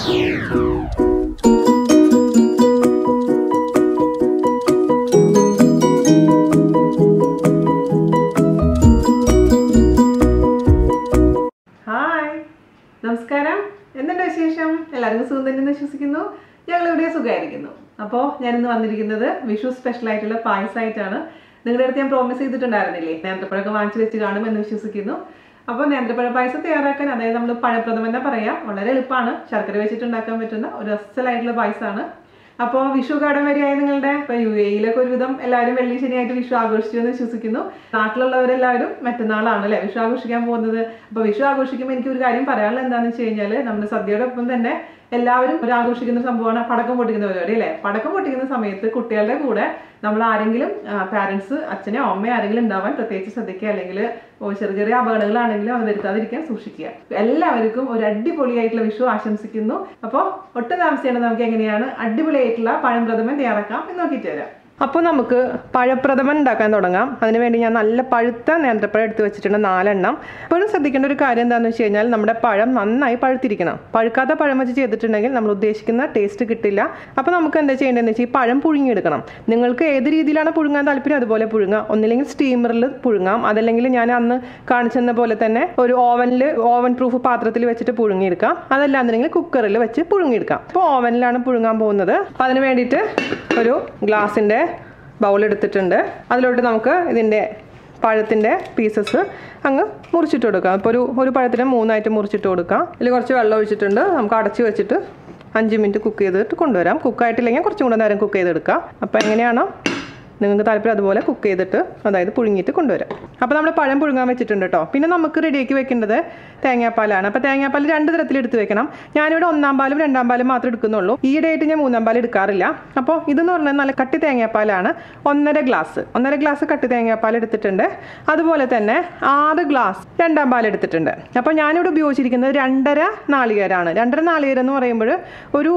നമസ്കാരം, എന്തുണ്ട് വിശേഷം? എല്ലാവർക്കും സുഖം തന്നെ വിശ്വസിക്കുന്നു. ഞങ്ങൾ ഇവിടെ സുഖമായിരിക്കുന്നു. അപ്പോൾ ഞാനിന്ന് വന്നിരിക്കുന്നത് വിഷു സ്പെഷ്യൽ ആയിട്ടുള്ള പായസമായിട്ടാണ്. നിങ്ങളുടെ അടുത്ത് ഞാൻ പ്രോമിസ് ചെയ്തിട്ടുണ്ടായിരുന്നില്ലേ, നേന്ത്രപ്പഴമൊക്കെ വാങ്ങിച്ചു വെച്ച് കാണുമെന്ന് വിശ്വസിക്കുന്നു. അപ്പോൾ നേന്ത്രപ്പഴ പായസം തയ്യാറാക്കാൻ, അതായത് നമ്മൾ പഴപ്രഥമൻ തന്നെ പറയാം, വളരെ എളുപ്പമാണ്. ശർക്കര വെച്ചിട്ടുണ്ടാക്കാൻ പറ്റുന്ന ഒരു അസലായിട്ടുള്ള പായസമാണ്. അപ്പോൾ വിഷു കടം വരെയായി നിങ്ങളുടെ. ഇപ്പൊ UAE-ലൊക്കെ ഒരുവിധം എല്ലാവരും വെള്ളി ശനിയായിട്ട് വിഷു ആഘോഷിച്ചു എന്ന് വിശ്വസിക്കുന്നു. നാട്ടിലുള്ളവരെല്ലാവരും മറ്റന്നാളാണ് അല്ലെ വിഷു ആഘോഷിക്കാൻ പോകുന്നത്. അപ്പൊ വിഷു ആഘോഷിക്കുമ്പോൾ എനിക്ക് ഒരു കാര്യം പറയാനുള്ളത് എന്താണെന്ന് വെച്ച് കഴിഞ്ഞാൽ, നമ്മുടെ സദ്യയുടെ ഒപ്പം തന്നെ എല്ലാവരും ഒരു ആഘോഷിക്കുന്ന സംഭവമാണ് പടക്കം പൊട്ടിക്കുന്ന പരിപാടി അല്ലെ. പടക്കം പൊട്ടിക്കുന്ന സമയത്ത് കുട്ടികളുടെ കൂടെ നമ്മൾ ആരെങ്കിലും പാരന്റ്സ്, അച്ഛനോ അമ്മയോ ആരെങ്കിലും ഉണ്ടാവാൻ പ്രത്യേകിച്ച് ശ്രദ്ധിക്കുക. അല്ലെങ്കിൽ ചെറിയ ചെറിയ അപകടങ്ങളാണെങ്കിലും അത് വരുത്താതിരിക്കാൻ സൂക്ഷിക്കുക. എല്ലാവർക്കും ഒരു അടിപൊളിയായിട്ടുള്ള വിഷു ആശംസിക്കുന്നു. അപ്പോൾ ഒട്ടും താമസിച്ചാണ് നമുക്ക് എങ്ങനെയാണ് അടിപൊളിയായിട്ടുള്ള പഴംപ്രഥമൻ തയ്യാറാക്കാം എന്ന് നോക്കിയിട്ട് വരാം. അപ്പോൾ നമുക്ക് പഴപ്രഥമൻ ഉണ്ടാക്കാൻ തുടങ്ങാം. അതിനുവേണ്ടി ഞാൻ നല്ല പഴുത്ത നേന്ത്രപ്പഴം എടുത്ത് വെച്ചിട്ടുണ്ട് 4 എണ്ണം. എപ്പോഴും ശ്രദ്ധിക്കേണ്ട ഒരു കാര്യം എന്താണെന്ന് വെച്ച് കഴിഞ്ഞാൽ, നമ്മുടെ പഴം നന്നായി പഴുത്തിരിക്കണം. പഴുക്കാത്ത പഴം വെച്ച് ചെയ്തിട്ടുണ്ടെങ്കിൽ നമ്മൾ ഉദ്ദേശിക്കുന്ന ടേസ്റ്റ് കിട്ടില്ല. അപ്പോൾ നമുക്ക് എന്താ ചെയ്യേണ്ടതെന്ന് വെച്ചാൽ ഈ പഴം പുഴുങ്ങിയെടുക്കണം. നിങ്ങൾക്ക് ഏത് രീതിയിലാണ് പുഴുങ്ങാൻ താല്പര്യം അതുപോലെ പുഴുങ്ങാം. ഒന്നില്ലെങ്കിൽ സ്റ്റീമറിൽ പുഴുങ്ങാം, അതല്ലെങ്കിൽ ഞാൻ അന്ന് കാണിച്ചെന്ന പോലെ തന്നെ ഒരു ഓവൻ പ്രൂഫ് പാത്രത്തിൽ വെച്ചിട്ട് പുഴുങ്ങിയെടുക്കാം. അതല്ലാന്നുണ്ടെങ്കിൽ കുക്കറിൽ വെച്ച് പുഴുങ്ങിയെടുക്കാം. അപ്പോൾ ഓവനിലാണ് പുഴുങ്ങാൻ പോകുന്നത്. അപ്പോൾ അതിന് വേണ്ടിയിട്ട് ഒരു ഗ്ലാസിൻ്റെ ബൗൾ എടുത്തിട്ടുണ്ട്. അതിലോട്ട് നമുക്ക് ഇതിൻ്റെ പഴത്തിൻ്റെ പീസസ് അങ്ങ് മുറിച്ചിട്ട് കൊടുക്കാം. ഇപ്പോൾ ഒരു പഴത്തിന് 3 മുറിച്ചിട്ട് കൊടുക്കാം. ഇതിൽ കുറച്ച് വെള്ളം ഒഴിച്ചിട്ടുണ്ട്. നമുക്ക് അടച്ച് വെച്ചിട്ട് 5 മിനിറ്റ് കുക്ക് ചെയ്തിട്ട് കൊണ്ടുവരാം. കുക്കായിട്ടില്ലെങ്കിൽ കുറച്ചും കൂടെ നേരം കുക്ക് ചെയ്തെടുക്കാം. അപ്പോൾ എങ്ങനെയാണോ നിങ്ങൾക്ക് താല്പര്യം അതുപോലെ കുക്ക് ചെയ്തിട്ട്, അതായത് പുഴുങ്ങിയിട്ട് കൊണ്ടുവരാം. അപ്പോൾ നമ്മൾ പഴം പുഴുങ്ങാൻ വെച്ചിട്ടുണ്ട് കേട്ടോ. പിന്നെ നമുക്ക് റെഡിയാക്കി വെക്കേണ്ടത് തേങ്ങാപ്പാലാണ്. അപ്പോൾ തേങ്ങാപ്പാൽ 2 തരത്തിൽ എടുത്ത് വെക്കണം. ഞാനിവിടെ 1-ാം പാലും 2-ാം പാലും മാത്രമേ എടുക്കുന്നുള്ളൂ. ഈയിടെയായിട്ട് ഞാൻ 3-ാം പാൽ എടുക്കാറില്ല. അപ്പോൾ ഇതെന്ന് പറഞ്ഞാൽ നല്ല കട്ടി തേങ്ങാപ്പാലാണ്. 1.5 ഗ്ലാസ് കട്ടി തേങ്ങാപ്പാൽ എടുത്തിട്ടുണ്ട്. അതുപോലെ തന്നെ 6 ഗ്ലാസ് 2-ാം പാൽ എടുത്തിട്ടുണ്ട്. അപ്പോൾ ഞാനിവിടെ ഉപയോഗിച്ചിരിക്കുന്നത് 2.5 നാളികേരമാണ്. 2.5 നാളികേരം എന്ന് പറയുമ്പോൾ ഒരു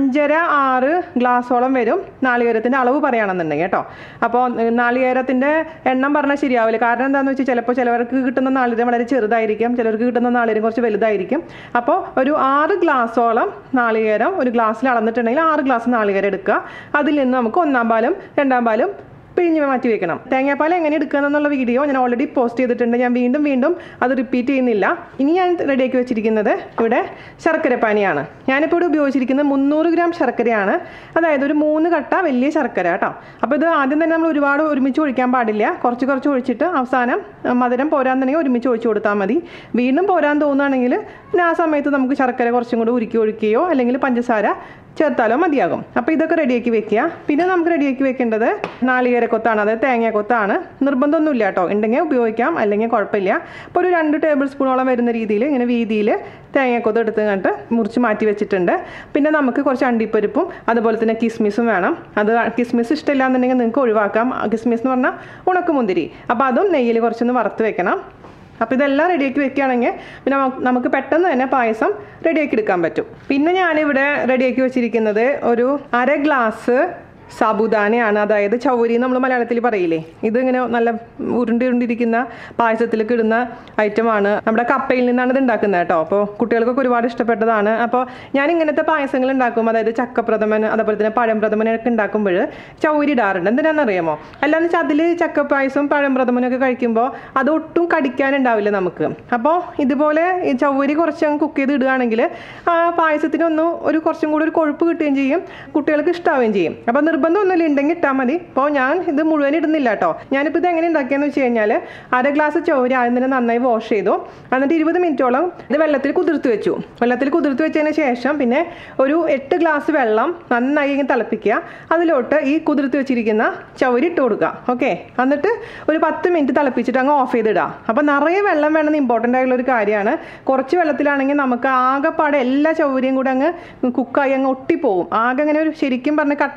5.5-6 ഗ്ലാസോളം വരും നാളികേരത്തിൻ്റെ അളവ് പറയുകയാണെന്നുണ്ടെങ്കിൽ കേട്ടോ. അപ്പോൾ നാളികേരത്തിൻ്റെ എണ്ണം പറഞ്ഞാൽ ശരിയാവില്ല. കാരണം എന്താണെന്ന് വെച്ചാൽ ചിലപ്പോൾ ചിലവർക്ക് കിട്ടുന്ന നാളികേരം വളരെ ചെറുതായിരിക്കും, ചിലർക്ക് കിട്ടുന്ന നാളികേരം കുറച്ച് വലുതായിരിക്കും. അപ്പോൾ ഒരു 6 ഗ്ലാസോളം നാളികേരം ഒരു ഗ്ലാസ്സിൽ അളന്നിട്ടുണ്ടെങ്കിൽ 6 ഗ്ലാസ് നാളികേരം എടുക്കുക. അതിൽ നിന്ന് നമുക്ക് 1-ാം പാലും 2-ാം പാലും പിഴിഞ്ഞ് മാറ്റി വെക്കണം. തേങ്ങാപ്പാൽ എങ്ങനെ എടുക്കുക എന്നുള്ള വീഡിയോ ഞാൻ ഓൾറെഡി പോസ്റ്റ് ചെയ്തിട്ടുണ്ട്. ഞാൻ വീണ്ടും അത് റിപ്പീറ്റ് ചെയ്യുന്നില്ല. ഇനി ഞാൻ റെഡിയാക്കി വെച്ചിരിക്കുന്നത് ഇവിടെ ശർക്കരപ്പാനിയാണ്. ഞാനിപ്പോൾ ഇവിടെ ഉപയോഗിച്ചിരിക്കുന്നത് 300 ഗ്രാം ശർക്കരയാണ്. അതായത് ഒരു 3 കട്ട വലിയ ശർക്കര കേട്ടോ. അപ്പോൾ ഇത് ആദ്യം തന്നെ നമ്മൾ ഒരുപാട് ഒരുമിച്ച് ഒഴിക്കാൻ പാടില്ല. കുറച്ച് ഒഴിച്ചിട്ട് അവസാനം മധുരം പോരാന്നുണ്ടെങ്കിൽ ഒരുമിച്ച് ഒഴിച്ചു കൊടുത്താൽ മതി. വീണ്ടും പോരാൻ തോന്നുകയാണെങ്കിൽ പിന്നെ ആ സമയത്ത് നമുക്ക് ശർക്കര കുറച്ചും കൂടി ഉരുക്കി ഒഴിക്കുകയോ അല്ലെങ്കിൽ പഞ്ചസാര ചേർത്താലോ മതിയാകും. അപ്പോൾ ഇതൊക്കെ റെഡിയാക്കി വെക്കുക. പിന്നെ നമുക്ക് റെഡിയാക്കി വെക്കേണ്ടത് നാളികേരക്കൊത്താണ്, അതായത് തേങ്ങാക്കൊത്താണ്. നിർബന്ധമൊന്നുമില്ല കേട്ടോ, ഉണ്ടെങ്കിൽ ഉപയോഗിക്കാം, അല്ലെങ്കിൽ കുഴപ്പമില്ല. അപ്പോൾ ഒരു 2 ടേബിൾ സ്പൂണോളം വരുന്ന രീതിയിൽ ഇങ്ങനെ വീതിയിൽ തേങ്ങാക്കൊത്ത് എടുത്ത് കണ്ടിട്ട് മുറിച്ച് മാറ്റി വെച്ചിട്ടുണ്ട്. പിന്നെ നമുക്ക് കുറച്ച് അണ്ടിപ്പരിപ്പും അതുപോലെ തന്നെ കിസ്മിസും വേണം. അത് കിസ്മിസ് ഇഷ്ടമില്ല എന്നുണ്ടെങ്കിൽ നിങ്ങൾക്ക് ഒഴിവാക്കാം. കിസ്മിസ് എന്ന് പറഞ്ഞാൽ ഉണക്കമുന്തിരി. അപ്പോൾ അതും നെയ്യിൽ കുറച്ചൊന്ന് വറുത്ത് വെക്കണം. അപ്പോൾ ഇതെല്ലാം റെഡിയാക്കി വെക്കുകയാണെങ്കിൽ പിന്നെ നമുക്ക് പെട്ടെന്ന് തന്നെ പായസം റെഡിയാക്കി എടുക്കാൻ പറ്റും. പിന്നെ ഞാനിവിടെ റെഡിയാക്കി വെച്ചിരിക്കുന്നത് ഒരു 1/2 ഗ്ലാസ് സാബുദാനയാണ്. അതായത് ചൗരി നമ്മൾ മലയാളത്തിൽ പറയില്ലേ, ഇതിങ്ങനെ നല്ല ഉരുണ്ടിരിക്കുന്ന പായസത്തിലേക്ക് ഇടുന്ന ഐറ്റമാണ്. നമ്മുടെ കപ്പയിൽ നിന്നാണ് ഇത് ഉണ്ടാക്കുന്നത് കേട്ടോ. അപ്പോൾ കുട്ടികൾക്കൊക്കെ ഒരുപാട് ഇഷ്ടപ്പെട്ടതാണ്. അപ്പോൾ ഞാൻ ഇങ്ങനത്തെ പായസങ്ങൾ ഉണ്ടാക്കും, അതായത് ചക്കപ്രഥമൻ അതുപോലെ തന്നെ പഴംപ്രഥമനൊക്കെ ഉണ്ടാക്കുമ്പോൾ ചൗരി ഇടാറുണ്ട്. എന്തിനാണെന്നറിയാമോ? അല്ലാന്ന് വെച്ചാൽ അതിൽ ചക്കപ്പായസവും പഴംപ്രഥമനൊക്കെ കഴിക്കുമ്പോൾ അതൊട്ടും കടിക്കാനുണ്ടാവില്ല നമുക്ക്. അപ്പോൾ ഇതുപോലെ ഈ ചൗരി കുറച്ച് കുക്ക് ചെയ്ത് ഇടുകയാണെങ്കിൽ ആ പായസത്തിനൊന്നും കുറച്ചും കൂടി ഒരു കൊഴുപ്പ് കിട്ടുകയും ചെയ്യും, കുട്ടികൾക്ക് ഇഷ്ടാവുകയും ചെയ്യും. അപ്പോൾ നിർബന്ധമൊന്നുമില്ല, ഉണ്ടെങ്കിൽ ഇട്ടാൽ മതി. അപ്പോൾ ഞാൻ ഇത് മുഴുവൻ ഇടുന്നില്ല കേട്ടോ. ഞാനിപ്പോൾ ഇത് എങ്ങനെ ഉണ്ടാക്കിയെന്ന് വെച്ച് കഴിഞ്ഞാൽ 1/2 ഗ്ലാസ് ചൗരി ആദ്യം തന്നെ നന്നായി വാഷ് ചെയ്തു. എന്നിട്ട് 20 മിനിറ്റോളം ഇത് വെള്ളത്തിൽ കുതിർത്ത് വെച്ചു. വെള്ളത്തിൽ കുതിർത്ത് വെച്ചതിന് ശേഷം പിന്നെ ഒരു 8 ഗ്ലാസ് വെള്ളം നന്നായി തിളപ്പിക്കുക. അതിലോട്ട് ഈ കുതിർത്ത് വെച്ചിരിക്കുന്ന ചൗരി ഇട്ട് കൊടുക്കുക. ഓക്കെ, എന്നിട്ട് ഒരു 10 മിനിറ്റ് തിളപ്പിച്ചിട്ട് അങ്ങ് ഓഫ് ചെയ്തിടുക. അപ്പോൾ നിറയെ വെള്ളം വേണമെന്ന് ഇമ്പോർട്ടൻ്റ് ആയിട്ടുള്ള ഒരു കാര്യമാണ്. കുറച്ച് വെള്ളത്തിലാണെങ്കിൽ നമുക്ക് ആകെപ്പാടെ എല്ലാ ചൗരിയും കൂടെ അങ്ങ് കുക്കായി അങ്ങ് ഒട്ടിപ്പോവും. ആകെ അങ്ങനെ ഒരു ശരിക്കും പറഞ്ഞാൽ കട്ട പിടിച്ച് പോകും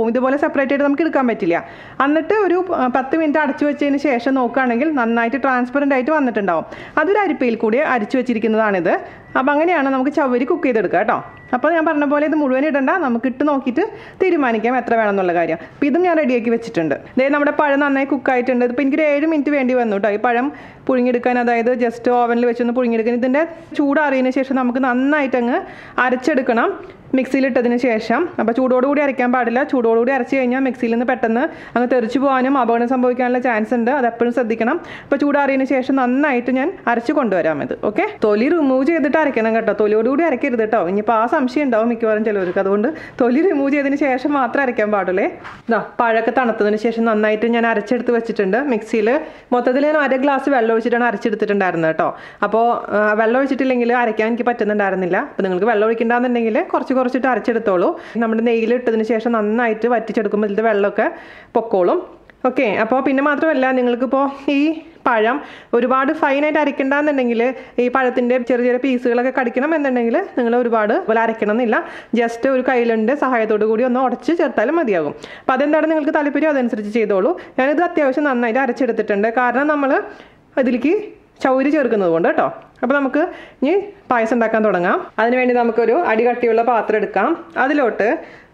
പോകും. ഇതുപോലെ സെപ്പറേറ്റ് ആയിട്ട് നമുക്ക് എടുക്കാൻ പറ്റില്ല. എന്നിട്ട് ഒരു 10 മിനിറ്റ് അടച്ചു വെച്ചതിന് ശേഷം നോക്കുകയാണെങ്കിൽ നന്നായിട്ട് ട്രാൻസ്പെറൻ്റ് ആയിട്ട് വന്നിട്ടുണ്ടാവും. അതൊരു അരിപ്പയിൽ കൂടി അരിച്ചു വെച്ചിരിക്കുന്നതാണിത്. അപ്പോൾ അങ്ങനെയാണ് നമുക്ക് ചവ്വരി കുക്ക് ചെയ്തെടുക്കുക കേട്ടോ. അപ്പോൾ ഞാൻ പറഞ്ഞ പോലെ ഇത് മുഴുവൻ ഇടണ്ട, നമുക്ക് ഇട്ട് നോക്കിയിട്ട് തീരുമാനിക്കാം എത്ര വേണം എന്നുള്ള കാര്യം. അപ്പോൾ ഇതും ഞാൻ റെഡിയാക്കി വെച്ചിട്ടുണ്ട്. അതായത് നമ്മുടെ പഴം നന്നായി കുക്കായിട്ടുണ്ട്. ഇപ്പോൾ എനിക്കൊരു 7 മിനിറ്റ് വേണ്ടി വന്നു കേട്ടോ ഈ പഴം പുഴുങ്ങിയെടുക്കാൻ. അതായത് ജസ്റ്റ് ഓവനിൽ വെച്ചൊന്ന് പുഴുങ്ങിയെടുക്കാൻ. ഇതിൻ്റെ ചൂടാറിയതിന് ശേഷം നമുക്ക് നന്നായിട്ട് അങ്ങ് അരച്ചെടുക്കണം മിക്സിയിലിട്ടതിന് ശേഷം. അപ്പോൾ ചൂടോടുകൂടി അരയ്ക്കാൻ പാടില്ല. ചൂടോടുകൂടി അരച്ച് കഴിഞ്ഞാൽ മിക്സിയിൽ നിന്ന് പെട്ടെന്ന് അങ്ങ് തെറിച്ച് പോകാനും അപകടം സംഭവിക്കാനുള്ള ചാൻസ് ഉണ്ട്. അതെപ്പോഴും ശ്രദ്ധിക്കണം. അപ്പോൾ ചൂടാറിയതിന് ശേഷം നന്നായിട്ട് ഞാൻ അരച്ച് കൊണ്ടുവരാം ഇത്. ഓക്കെ, തൊലി റിമൂവ് ചെയ്തിട്ട് അരയ്ക്കണം കേട്ടോ. തൊലിയോടുകൂടി അരയ്ക്കരുത് കേട്ടോ. ഇനിയിപ്പോൾ ആ സംശയം ഉണ്ടാവും മിക്കവാറും ചിലവർക്ക്. അതുകൊണ്ട് തൊലി റിമൂവ് ചെയ്തതിന് ശേഷം മാത്രം അരയ്ക്കാൻ പാടുള്ളേ. പഴമൊക്കെ തണുത്തതിന് ശേഷം നന്നായിട്ട് ഞാൻ അരച്ചെടുത്ത് വെച്ചിട്ടുണ്ട് മിക്സിയിൽ. മൊത്തത്തിൽ ഞാൻ 1 ഗ്ലാസ് വെള്ളം ഒഴിച്ചിട്ടാണ് അരച്ചെടുത്തിട്ടുണ്ടായിരുന്നത് കേട്ടോ. അപ്പോൾ വെള്ളം ഒഴിച്ചിട്ടില്ലെങ്കിൽ അരയ്ക്കാൻ എനിക്ക് പറ്റുന്നുണ്ടായിരുന്നില്ല. അപ്പോൾ നിങ്ങൾക്ക് വെള്ളം ഒഴിക്കണ്ടെന്നുണ്ടെങ്കിൽ കുറച്ചിട്ട് അരച്ചെടുത്തോളൂ. നമ്മുടെ നെയ്യിലിട്ടതിന് ശേഷം നന്നായിട്ട് വറ്റിച്ചെടുക്കുമ്പോൾ ഇതിൻ്റെ വെള്ളമൊക്കെ പൊക്കോളും. ഓക്കെ, അപ്പോൾ പിന്നെ മാത്രമല്ല നിങ്ങൾക്കിപ്പോൾ ഈ പഴം ഒരുപാട് ഫൈനായിട്ട് അരയ്ക്കണ്ടെന്നുണ്ടെങ്കിൽ ഈ പഴത്തിൻ്റെ ചെറിയ ചെറിയ പീസുകളൊക്കെ കടിക്കണം എന്നുണ്ടെങ്കിൽ നിങ്ങൾ ഒരുപാട് പോലെ അരയ്ക്കണം എന്നില്ല. ജസ്റ്റ് ഒരു കയ്യിലിൻ്റെ സഹായത്തോടു കൂടി ഒന്ന് ഉടച്ച് ചേർത്താലും മതിയാകും. അപ്പോൾ അതെന്താണ് നിങ്ങൾക്ക് താല്പര്യം അതനുസരിച്ച് ചെയ്തോളൂ. ഞാനിത് അത്യാവശ്യം നന്നായിട്ട് അരച്ചെടുത്തിട്ടുണ്ട്. കാരണം നമ്മൾ ഇതിലേക്ക് ചൗരി ചേർക്കുന്നത് കൊണ്ട് കേട്ടോ. അപ്പോൾ നമുക്ക് ഇനി പായസം ഉണ്ടാക്കാൻ തുടങ്ങാം. അതിനുവേണ്ടി നമുക്കൊരു അടികട്ടിയുള്ള പാത്രം എടുക്കാം. അതിലോട്ട്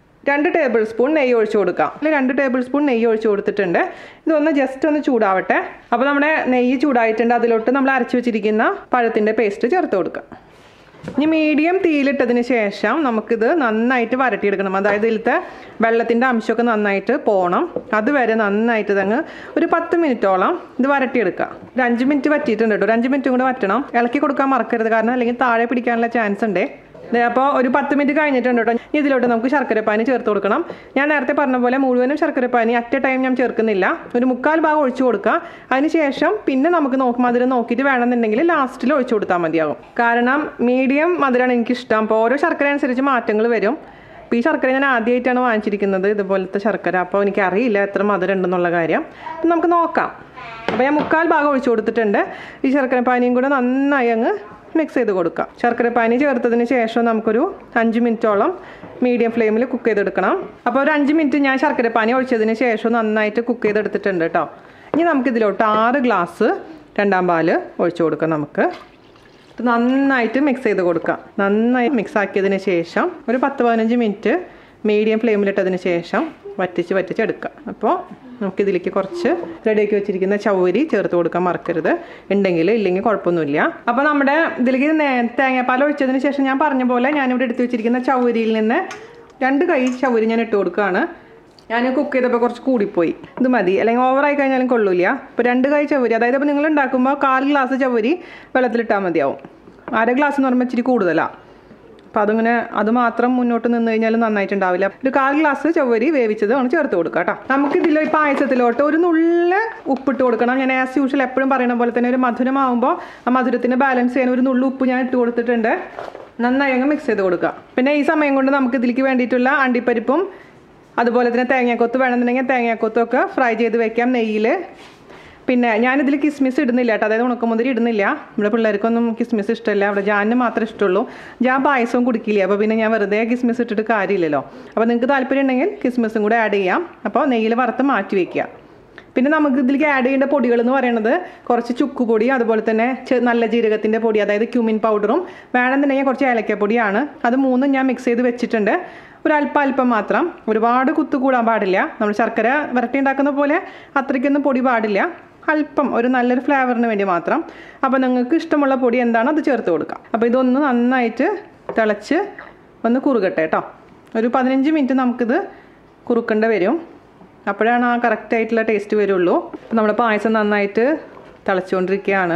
2 ടേബിൾ സ്പൂൺ നെയ്യ് ഒഴിച്ചു കൊടുക്കാം. 2 ടേബിൾ സ്പൂൺ നെയ്യ് ഒഴിച്ചു കൊടുത്തിട്ടുണ്ട്. ഇതൊന്ന് ജസ്റ്റ് ഒന്ന് ചൂടാവട്ടെ. അപ്പോൾ നമ്മുടെ നെയ്യ് ചൂടായിട്ടുണ്ട്. അതിലോട്ട് നമ്മൾ അരച്ചു വെച്ചിരിക്കുന്ന പഴത്തിൻ്റെ പേസ്റ്റ് ചേർത്ത് കൊടുക്കാം. ഇനി മീഡിയം തീയിലിട്ടതിന് ശേഷം നമുക്കിത് നന്നായിട്ട് വരട്ടിയെടുക്കണം. അതായത് ഇതിലത്തെ വെള്ളത്തിൻ്റെ അംശമൊക്കെ നന്നായിട്ട് പോകണം. അതുവരെ നന്നായിട്ട് ഇതങ്ങ് ഒരു 10 മിനിറ്റോളം ഇത് വരട്ടിയെടുക്കുക. ഒരു 5 മിനിറ്റ് വറ്റിയിട്ടുണ്ട് കേട്ടോ. ഒരു 5 മിനിറ്റും കൂടെ വറ്റണം. ഇളക്കി കൊടുക്കാൻ മറക്കരുത്, കാരണം അല്ലെങ്കിൽ താഴെ പിടിക്കാനുള്ള ചാൻസ് ഉണ്ട്. അപ്പോൾ ഒരു 10 മിനിറ്റ് കഴിഞ്ഞിട്ടുണ്ട് കേട്ടോ. ഇതിലോട്ട് നമുക്ക് ശർക്കരപ്പാനി ചേർത്ത് കൊടുക്കണം. ഞാൻ നേരത്തെ പറഞ്ഞ പോലെ മുഴുവനും ശർക്കരപ്പാനി അറ്റ് എ ടൈം ഞാൻ ചേർക്കുന്നില്ല. ഒരു 1/4 ഭാഗം ഒഴിച്ചു കൊടുക്കുക. അതിനുശേഷം പിന്നെ നമുക്ക് മധുരം നോക്കിയിട്ട് വേണമെന്നുണ്ടെങ്കിൽ ലാസ്റ്റിൽ ഒഴിച്ചു കൊടുത്താൽ മതിയാകും. കാരണം മീഡിയം മധുരമാണ് എനിക്കിഷ്ടം. അപ്പോൾ ഓരോ ശർക്കര അനുസരിച്ച് മാറ്റങ്ങൾ വരും. അപ്പോൾ ഈ ശർക്കര ഞാൻ ആദ്യമായിട്ടാണ് വാങ്ങിച്ചിരിക്കുന്നത്, ഇതുപോലത്തെ ശർക്കര. അപ്പോൾ എനിക്കറിയില്ല എത്ര മധുരം ഉണ്ടെന്നുള്ള കാര്യം. അപ്പം നമുക്ക് നോക്കാം. അപ്പോൾ ഞാൻ 1/4 ഭാഗം ഒഴിച്ചു കൊടുത്തിട്ടുണ്ട്. ഈ ശർക്കരപ്പാനിയും കൂടെ നന്നായി അങ്ങ് മിക്സ് ചെയ്ത് കൊടുക്കാം. ശർക്കരപ്പാനി ചേർത്തതിന് ശേഷം നമുക്കൊരു 5 മിനിറ്റോളം മീഡിയം ഫ്ലെയിമിൽ കുക്ക് ചെയ്തെടുക്കണം. അപ്പോൾ ഒരു 5 മിനിറ്റ് ഞാൻ ശർക്കരപ്പാനി ഒഴിച്ചതിന് ശേഷം നന്നായിട്ട് കുക്ക് ചെയ്തെടുത്തിട്ടുണ്ട് കേട്ടോ. ഇനി നമുക്കിതിലോട്ട് 6 ഗ്ലാസ് 2ാം പാല് ഒഴിച്ചു കൊടുക്കാം. നമുക്ക് നന്നായിട്ട് മിക്സ് ചെയ്ത് കൊടുക്കാം. നന്നായി മിക്സ് ആക്കിയതിന് ശേഷം ഒരു 10-15 മിനിറ്റ് മീഡിയം ഫ്ലെയിമിലിട്ടതിന് ശേഷം വറ്റിച്ചെടുക്കാം. അപ്പോൾ നമുക്കിതിലേക്ക് കുറച്ച് റെഡിയാക്കി വെച്ചിരിക്കുന്ന ചൗരി ചേർത്ത് കൊടുക്കാൻ മറക്കരുത്. ഇല്ലെങ്കിൽ കുഴപ്പമൊന്നുമില്ല. അപ്പോൾ നമ്മുടെ ഇതിലേക്ക് തേങ്ങാപ്പാൽ ഒഴിച്ചതിന് ശേഷം ഞാൻ പറഞ്ഞ പോലെ ഞാനിവിടെ എടുത്ത് വെച്ചിരിക്കുന്ന ചൗരിയിൽ നിന്ന് 2 കൈ ചൗരി ഞാൻ ഇട്ട് കൊടുക്കുകയാണ്. ഞാൻ കുക്ക് ചെയ്തപ്പോൾ കുറച്ച് കൂടിപ്പോയി. ഇത് മതി, അല്ലെങ്കിൽ ഓവറായി കഴിഞ്ഞാലും കൊള്ളില്ല. അപ്പോൾ 2 കൈ ചൗരി, അതായത് ഇപ്പോൾ നിങ്ങൾ ഉണ്ടാക്കുമ്പോൾ 1/4 ഗ്ലാസ് ചൗരി വെള്ളത്തിലിട്ടാൽ മതിയാവും. 1/2 ഗ്ലാസ് എന്ന് പറയുമ്പോൾ ഇച്ചിരി കൂടുതലാണ്. അപ്പോൾ അത് മാത്രം മുന്നോട്ട് നിന്ന് കഴിഞ്ഞാൽ നന്നായിട്ടുണ്ടാവില്ല. ഒരു 1/4 ഗ്ലാസ് ചവ്വരി വേവിച്ചത് ആണ് ചേർത്ത് കൊടുക്കുക കേട്ടോ. നമുക്കിതിൽ ഈ പായസത്തിലോട്ട് ഒരു നുള്ള് ഉപ്പിട്ട് കൊടുക്കണം. ഞാൻ ആസ് യൂഷ്വൽ എപ്പോഴും പറയുന്ന പോലെ തന്നെ ഒരു മധുരമാകുമ്പോൾ ആ മധുരത്തിന് ബാലൻസ് ചെയ്യാൻ ഒരു നുള്ളു ഉപ്പ് ഞാൻ ഇട്ട് കൊടുത്തിട്ടുണ്ട്. നന്നായി അങ്ങ് മിക്സ് ചെയ്ത് കൊടുക്കുക. പിന്നെ ഈ സമയം കൊണ്ട് നമുക്ക് ഇതിലേക്ക് വേണ്ടിയിട്ടുള്ള അണ്ടിപ്പരിപ്പും അതുപോലെ തന്നെ തേങ്ങാക്കൊത്ത് വേണമെന്നുണ്ടെങ്കിൽ തേങ്ങാക്കൊത്തൊക്കെ ഫ്രൈ ചെയ്ത് വെക്കാം നെയ്യിൽ. പിന്നെ ഞാനിതിൽ കിസ്മിസ് ഇടുന്നില്ല കേട്ടോ, അതായത് ഉണക്കമുന്തിരി ഇടുന്നില്ല. നമ്മുടെ പിള്ളേർക്കൊന്നും കിസ്മിസ് ഇഷ്ടമല്ല. അവിടെ ജാനിന് മാത്രമേ ഇഷ്ടമുള്ളൂ. ജാൻ പായസവും കുടിക്കില്ല. അപ്പോൾ പിന്നെ ഞാൻ വെറുതെ കിസ്മിസ് ഇട്ടിട്ട് കാര്യമില്ലല്ലോ. അപ്പോൾ നിങ്ങൾക്ക് താല്പര്യം ഉണ്ടെങ്കിൽ കിസ്മിസും കൂടെ ആഡ് ചെയ്യാം. അപ്പോൾ നെയ്യിൽ വറുത്ത് മാറ്റി വയ്ക്കുക. പിന്നെ നമുക്ക് ഇതിലേക്ക് ആഡ് ചെയ്യേണ്ട പൊടികൾ എന്ന് പറയുന്നത് കുറച്ച് ചുക്കുപൊടി, അതുപോലെ തന്നെ നല്ല ജീരകത്തിൻ്റെ പൊടി, അതായത് ക്യൂമിൻ പൗഡറും വേണമെന്നുണ്ടെങ്കിൽ കുറച്ച് ഏലക്കപ്പൊടിയാണ്. അത് 3 ഞാൻ മിക്സ് ചെയ്ത് വെച്ചിട്ടുണ്ട്. ഒരു അല്പം മാത്രം, ഒരുപാട് കുത്തു കൂടാൻ പാടില്ല. നമ്മൾ ശർക്കര വരട്ടി ഉണ്ടാക്കുന്ന പോലെ അത്രയ്ക്കൊന്നും പൊടി പാടില്ല. അല്പം ഒരു നല്ലൊരു ഫ്ലേവറിന് വേണ്ടി മാത്രം. അപ്പോൾ നിങ്ങൾക്ക് ഇഷ്ടമുള്ള പൊടി എന്താണോ അത് ചേർത്ത് കൊടുക്കാം. അപ്പോൾ ഇതൊന്ന് നന്നായിട്ട് തിളച്ച് ഒന്ന് കുറുകട്ടെ കേട്ടോ. ഒരു 15 മിനിറ്റ് നമുക്കിത് കുറുക്കേണ്ട വരും. അപ്പോഴാണ് ആ കറക്റ്റായിട്ടുള്ള ടേസ്റ്റ് വരുള്ളൂ. അപ്പോൾ നമ്മുടെ പായസം നന്നായിട്ട് തിളച്ചുകൊണ്ടിരിക്കുകയാണ്.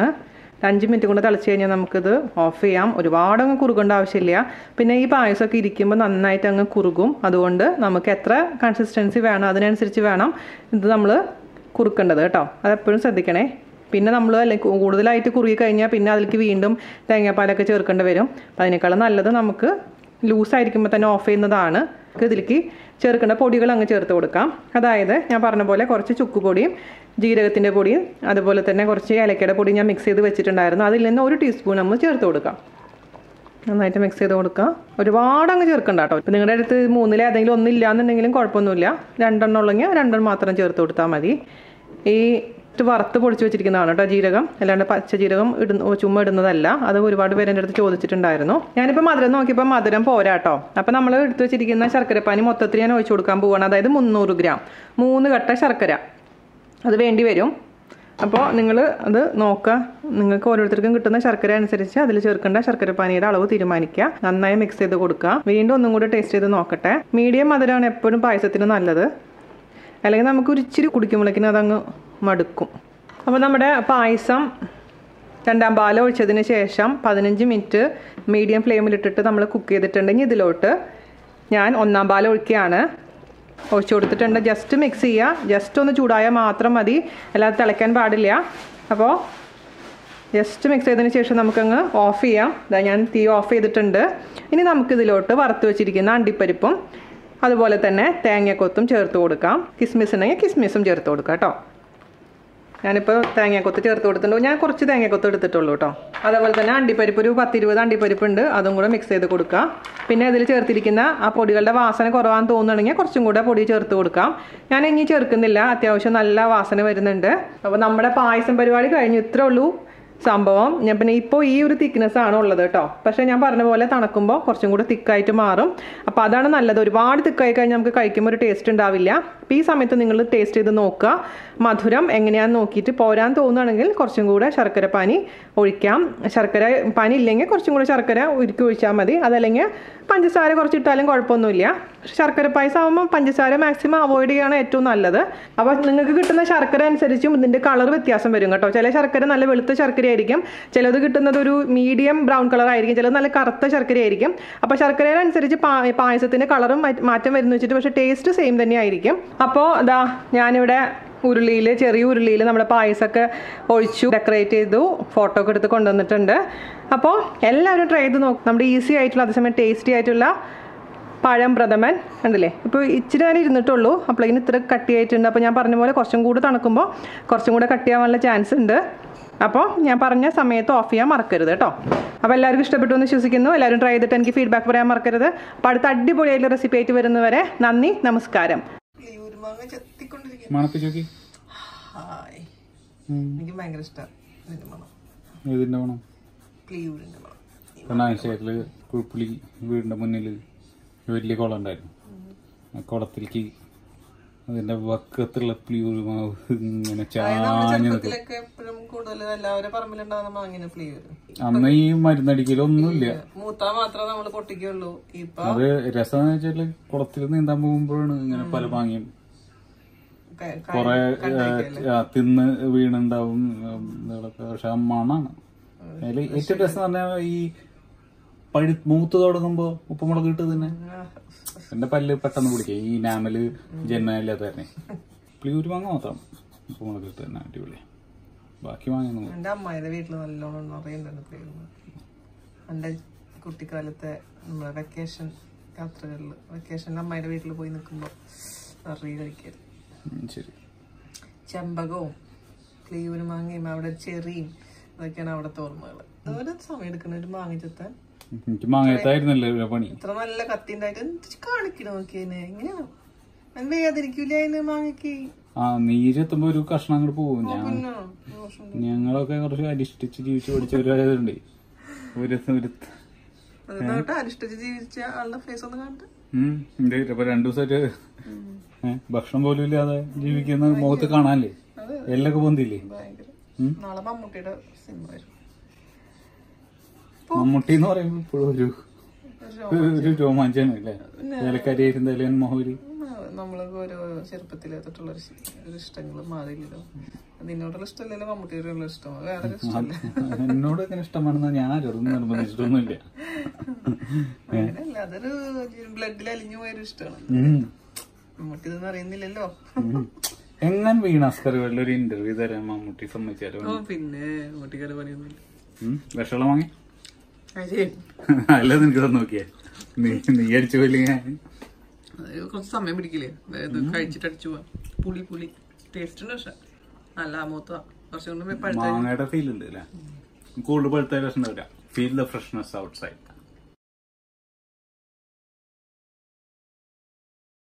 5 മിനിറ്റ് കൊണ്ട് തിളച്ച് കഴിഞ്ഞാൽ നമുക്കിത് ഓഫ് ചെയ്യാം. ഒരുപാട് അങ്ങ് കുറുകേണ്ട ആവശ്യമില്ല. പിന്നെ ഈ പായസമൊക്കെ ഇരിക്കുമ്പോൾ നന്നായിട്ട് അങ്ങ് കുറുകും. അതുകൊണ്ട് നമുക്ക് എത്ര കൺസിസ്റ്റൻസി വേണം അതിനനുസരിച്ച് വേണം ഇത് നമ്മൾ കുറുക്കേണ്ടത് കേട്ടോ. അതെപ്പോഴും ശ്രദ്ധിക്കണേ. പിന്നെ നമ്മൾ കൂടുതലായിട്ട് കുറുകി കഴിഞ്ഞാൽ പിന്നെ അതിലേക്ക് വീണ്ടും തേങ്ങാപ്പാലൊക്കെ ചേർക്കേണ്ടി വരും. അപ്പോൾ അതിനേക്കാളും നല്ലത് നമുക്ക് ലൂസായിരിക്കുമ്പോൾ തന്നെ ഓഫ് ചെയ്യുന്നതാണ്. ഇതിലേക്ക് ചേർക്കേണ്ട പൊടികൾ അങ്ങ് ചേർത്ത് കൊടുക്കാം. അതായത് ഞാൻ പറഞ്ഞ പോലെ കുറച്ച് ചുക്കുപൊടിയും ജീരകത്തിൻ്റെ പൊടിയും അതുപോലെ തന്നെ കുറച്ച് ഏലക്കയുടെ പൊടിയും ഞാൻ മിക്സ് ചെയ്ത് വെച്ചിട്ടുണ്ടായിരുന്നു. അതിൽ നിന്ന് 1 ടീസ്പൂൺ നമ്മൾ ചേർത്ത് കൊടുക്കാം. നന്നായിട്ട് മിക്സ് ചെയ്ത് കൊടുക്കുക. ഒരുപാട് അങ്ങ് ചേർക്കണ്ട കേട്ടോ. ഇപ്പം നിങ്ങളുടെ അടുത്ത് 3-ൽ ഏതെങ്കിലും ഒന്നില്ല എന്നുണ്ടെങ്കിലും കുഴപ്പമൊന്നുമില്ല. 2 ഉള്ളെങ്കിൽ 2 മാത്രം ചേർത്ത് കൊടുത്താൽ മതി. ഈ വറുത്ത് പൊടിച്ച് വെച്ചിരിക്കുന്നതാണ് കേട്ടോ ജീരകം, അല്ലാണ്ട് പച്ച ജീരകം ചുമ്മാ ഇടുന്നതല്ല. അത് ഒരുപാട് പേര് എൻ്റെ അടുത്ത് ചോദിച്ചിട്ടുണ്ടായിരുന്നു. ഞാനിപ്പോൾ മധുരം നോക്കിയപ്പോൾ മധുരം പോരാ കേട്ടോ. അപ്പോൾ നമ്മൾ എടുത്ത് വെച്ചിരിക്കുന്ന ശർക്കരപ്പാനി മൊത്തത്തിൽ ഞാൻ ഒഴിച്ചു കൊടുക്കാൻ പോവുകയാണ്. അതായത് 300 ഗ്രാം 3 കട്ട ശർക്കര അത് വേണ്ടി വരും. അപ്പോൾ നിങ്ങൾ അത് നോക്കുക. നിങ്ങൾക്ക് ഓരോരുത്തർക്കും കിട്ടുന്ന ശർക്കര അനുസരിച്ച് അതിൽ ചേർക്കേണ്ട ശർക്കരപ്പാനിയുടെ അളവ് തീരുമാനിക്കുക. നന്നായി മിക്സ് ചെയ്ത് കൊടുക്കുക. വീണ്ടും ഒന്നും കൂടി ടേസ്റ്റ് ചെയ്ത് നോക്കട്ടെ. മീഡിയം മധുരമാണ് എപ്പോഴും പായസത്തിന് നല്ലത്. അല്ലെങ്കിൽ നമുക്ക് ഒരു ഇച്ചിരി കുടിക്കുമ്പോഴേക്കിനും അതങ്ങ് മടുക്കും. അപ്പോൾ നമ്മുടെ പായസം 2ാം പാൽ ഒഴിച്ചതിന് ശേഷം 15 മിനിറ്റ് മീഡിയം ഫ്ലെയിമിലിട്ടിട്ട് നമ്മൾ കുക്ക് ചെയ്തിട്ടുണ്ടെങ്കിൽ ഇതിലോട്ട് ഞാൻ 1ാം പാൽ ഒഴിക്കുകയാണ്. ഒഴിച്ചു കൊടുത്തിട്ടുണ്ട്. ജസ്റ്റ് മിക്സ് ചെയ്യുക. ജസ്റ്റ് ഒന്ന് ചൂടായാൽ മാത്രം മതി, അല്ലാതെ തിളയ്ക്കാൻ പാടില്ല. അപ്പോൾ ജസ്റ്റ് മിക്സ് ചെയ്തതിന് ശേഷം നമുക്കങ്ങ് ഓഫ് ചെയ്യാം. ഞാൻ തീ ഓഫ് ചെയ്തിട്ടുണ്ട്. ഇനി നമുക്കിതിലോട്ട് വറുത്ത് വെച്ചിരിക്കുന്ന അണ്ടിപ്പരിപ്പും അതുപോലെ തന്നെ തേങ്ങക്കൊത്തും ചേർത്ത് കൊടുക്കാം. കിസ്മിസ് ഉണ്ടെങ്കിൽ കിസ്മിസും ചേർത്ത് കൊടുക്കാം കേട്ടോ. ഞാനിപ്പോൾ തേങ്ങക്കൊത്ത് ചേർത്ത് കൊടുത്തിട്ടുണ്ട്. ഞാൻ കുറച്ച് തേങ്ങക്കൊത്ത് എടുത്തിട്ടുള്ളൂ കേട്ടോ. അതേപോലെ തന്നെ അണ്ടിപ്പരിപ്പ് ഒരു 10-20 അണ്ടിപ്പരിപ്പ് ഉണ്ട്, അതും കൂടെ മിക്സ് ചെയ്ത് കൊടുക്കുക. പിന്നെ ഇതിൽ ചേർത്തിരിക്കുന്ന ആ പൊടികളുടെ വാസന കുറവാന്ന് തോന്നുകയാണെങ്കിൽ കുറച്ചും കൂടെ പൊടി ചേർത്ത് കൊടുക്കാം. ഞാൻ ഇനി ചേർക്കുന്നില്ല, അത്യാവശ്യം നല്ല വാസന വരുന്നുണ്ട്. അപ്പോൾ നമ്മുടെ പായസം പരിപാടി കഴിഞ്ഞു. ഇത്രേ ഉള്ളൂ സംഭവം. ഞാൻ പിന്നെ ഇപ്പോൾ ഈ ഒരു തിക്നെസ് ആണ് ഉള്ളത് കേട്ടോ. പക്ഷേ ഞാൻ പറഞ്ഞ പോലെ തണുക്കുമ്പോൾ കുറച്ചും കൂടെ തിക്കായിട്ട് മാറും. അപ്പോൾ അതാണ് നല്ലത്. ഒരുപാട് തിക്കായി കഴിഞ്ഞാൽ നമുക്ക് കഴിക്കുമ്പോൾ ഒരു ടേസ്റ്റ് ഉണ്ടാവില്ല. അപ്പോൾ ഈ സമയത്ത് നിങ്ങൾ ടേസ്റ്റ് ചെയ്ത് നോക്കുക. മധുരം എങ്ങനെയാണെന്ന് നോക്കിയിട്ട് പോരാൻ തോന്നുകയാണെങ്കിൽ കുറച്ചും കൂടെ ശർക്കര പാനി ഒഴിക്കാം. ശർക്കര പാനി ഇല്ലെങ്കിൽ കുറച്ചും കൂടെ ശർക്കര ഉരുക്കി ഒഴിച്ചാൽ മതി. അതല്ലെങ്കിൽ പഞ്ചസാര കുറച്ചിട്ടാലും കുഴപ്പമൊന്നുമില്ല. ശർക്കര പായസം ആകുമ്പോൾ പഞ്ചസാര മാക്സിമം അവോയ്ഡ് ചെയ്യുകയാണ് ഏറ്റവും നല്ലത്. അപ്പോൾ നിങ്ങൾക്ക് കിട്ടുന്ന ശർക്കര അനുസരിച്ചും ഇതിൻ്റെ കളർ വ്യത്യാസം വരും കേട്ടോ. ചില ശർക്കര നല്ല വെളുത്ത ശർക്കര ആയിരിക്കും, ചിലത് കിട്ടുന്നത് ഒരു മീഡിയം ബ്രൗൺ കളർ ആയിരിക്കും, ചിലത് നല്ല കറുത്ത ശർക്കര ആയിരിക്കും. അപ്പോൾ ശർക്കരനുസരിച്ച് പായസത്തിൻ്റെ കളറും മാറ്റം വരുന്നു വെച്ചിട്ട് പക്ഷേ ടേസ്റ്റ് സെയിം തന്നെ ആയിരിക്കും. അപ്പോൾ ഇതാ ഞാനിവിടെ ചെറിയ ഉരുളിയിൽ നമ്മുടെ പായസമൊക്കെ ഒഴിച്ചു ഡെക്കറേറ്റ് ചെയ്തു, ഫോട്ടോ ഒക്കെ എടുത്ത് കൊണ്ടുവന്നിട്ടുണ്ട്. അപ്പോൾ എല്ലാവരും ട്രൈ ചെയ്ത് നോക്കും. നമ്മുടെ ഈസി ആയിട്ടുള്ള അതേസമയം ടേസ്റ്റി ആയിട്ടുള്ള പഴം പ്രഥമൻ കണ്ടില്ലേ. ഇപ്പോൾ ഇച്ചിരി നേരം ഇരുന്നിട്ടുള്ളൂ, അപ്പോഴേക്കും ഇത്ര കട്ടിയായിട്ടുണ്ട്. അപ്പോൾ ഞാൻ പറഞ്ഞ പോലെ കുറച്ചും കൂടെ തണുക്കുമ്പോൾ കുറച്ചും കൂടെ കട്ടിയാവാനുള്ള ചാൻസ് ഉണ്ട്. അപ്പോൾ ഞാൻ പറഞ്ഞ സമയത്ത് ഓഫ് ചെയ്യാൻ മറക്കരുത് കേട്ടോ. അപ്പോൾ എല്ലാവർക്കും ഇഷ്ടപ്പെട്ടു എന്ന് വിശ്വസിക്കുന്നു. എല്ലാവരും ട്രൈ ചെയ്തിട്ട് എനിക്ക് ഫീഡ്ബാക്ക് പറയാൻ മറക്കരുത്. അപ്പോൾ അടുത്ത അടിപൊളിയായിട്ടുള്ള റെസിപ്പി ആയിട്ട് വരുന്നവരെ നന്ദി, നമസ്കാരം. എനിക്ക് ഭയങ്കര ഇഷ്ടമാണ് കുഴപ്പുളി. വീടിന്റെ മുന്നിൽ വലിയ കുളം ഉണ്ടായിരുന്നു. ആ കുളത്തിലേക്ക് അതിന്റെ വക്കത്തുള്ള പ്ലിയൂർ മാവ് ഇങ്ങനെ ചാഞ്ഞ് അന്ന് ഈ മരുന്നടിക്കലൊന്നുമില്ല. അത് രസം വെച്ചാല് കുളത്തിൽ നീന്താൻ പോകുമ്പോഴാണ് ഇങ്ങനെ പല മാങ്ങിയും കൊറേ തിന്ന് വീണുണ്ടാവും. പക്ഷെ ആ മണാണ് അതില് ഏറ്റവും രസം പറഞ്ഞാൽ ഈ മൂത്ത് തുടങ്ങുമ്പോ ഉപ്പുമുളക് ഇട്ട് തന്നെ എന്റെ പല്ല് പെട്ടെന്ന് പിടിക്കുക. ഈ നാമല് ജന്മയില്ലാത്ത തന്നെ പ്ലിയൂര് മാങ്ങ മാത്രം ഉപ്പുമുളക് ഇട്ട് തന്നെ അടിപൊളി. ബാക്കി വാങ്ങുന്നു. എന്റെ അമ്മായിയുടെ വീട്ടില് നല്ലോണം അറിയുന്നുണ്ട്. എന്റെ കുട്ടിക്കാലത്തെ നമ്മളെ വെക്കേഷൻ യാത്രകളില് വെക്കേഷനിൽ അമ്മായിയുടെ വീട്ടിൽ പോയി നിൽക്കുമ്പോ നിറയെ കഴിക്കരുത്. ശരി. ചെമ്പകവും പ്ലിയൂര് മാങ്ങയും അവിടെ ചെറിയും അതൊക്കെയാണ് അവിടുത്തെ ഓർമ്മകള്. ഒരു സമയം എടുക്കുന്ന ഒരു മാങ്ങ ചെത്താൻ. എനിക്ക് മാങ്ങത്തായിരുന്നല്ലോ പണി. ഇത്ര നല്ല കത്തി ഉണ്ടായിട്ട് കാണിക്കണ നോക്കിയതിനെ എങ്ങനെയാണോ വേദനിക്കൂല അതിന് മാങ്ങക്ക്. ആ നീരെത്തുമ്പോ ഒരു കഷ്ണം അങ്ങോട്ട് പോകും. ഞങ്ങളൊക്കെ കുറച്ച് അരിഷ്ടിച്ച് ജീവിച്ച് പഠിച്ചവരുണ്ട്. അരിഷ്ടിച്ച് ജീവിച്ച ആളുടെ ഫേസ് ഒന്ന് കണ്ടിട്ട് 2 ദിവസമായിട്ട് ഭക്ഷണം പോലും ഇല്ലാതെ ജീവിക്കുന്ന മുഖത്ത് കാണാനല്ലേ എല്ലൊക്കെ പൊന്തില്ലേ. നാളെ മമ്മൂട്ടിയുടെ സിനിമ വരും. മമ്മൂട്ടി എന്ന് പറയുമ്പോ ഇപ്പോഴും ഒരു രോമാഞ്ചാണ് അല്ലേ. വേലക്കാരിയായിരുന്നാലും മോഹരി നമ്മളൊക്കെ ഓരോ ചെറുപ്പത്തിലെ തൊട്ടുള്ള ഒരു ഇഷ്ടങ്ങൾ മാറിയില്ലല്ലോ. നിന്നോടുള്ള ഇഷ്ടമല്ലല്ലോ മമ്മൂട്ടിയോടുള്ള ഇഷ്ടം. വേറെ ഇഷ്ടമല്ല. എന്നോട് എങ്ങനെ ഇഷ്ടമാണെന്ന് ഞാൻ ആരോടും നിർബന്ധിച്ചിട്ടൊന്നുമില്ല. അങ്ങനെയല്ല, അതൊരു ബ്ലഡിൽ അലിഞ്ഞു പോയൊരു ഇഷ്ടമാണ്. മമ്മൂട്ടി ഇതൊന്നും അറിയുന്നില്ലല്ലോ. എങ്ങനെ വീണാസ്കർ ഒരു ഇന്റർവ്യൂ തരാൻ മമ്മൂട്ടി സമ്മതിച്ചാലോ? പിന്നെ മമ്മൂട്ടിക്കാരെ പണിയൊന്നുമില്ല. വിഷമുള്ള വാങ്ങി അല്ല നിനക്ക് നോക്കിയേ നീ അടിച്ചു പോയില്ലെങ്കിൽ കുറച്ച് സമയം പിടിക്കില്ലേ കഴിച്ചിട്ട് അടിച്ചു പോവാ. പുളി ടേസ്റ്റ് ഉണ്ട്. പക്ഷെ നല്ല മൂത്ത കുറച്ചുകൊണ്ട് മാങ്ങയുടെ ഫീൽ ഉണ്ട് അല്ലേ. കൂടുതൽ പഴുത്ത രസം ഉണ്ടാവില്ല. Feel the freshness outside.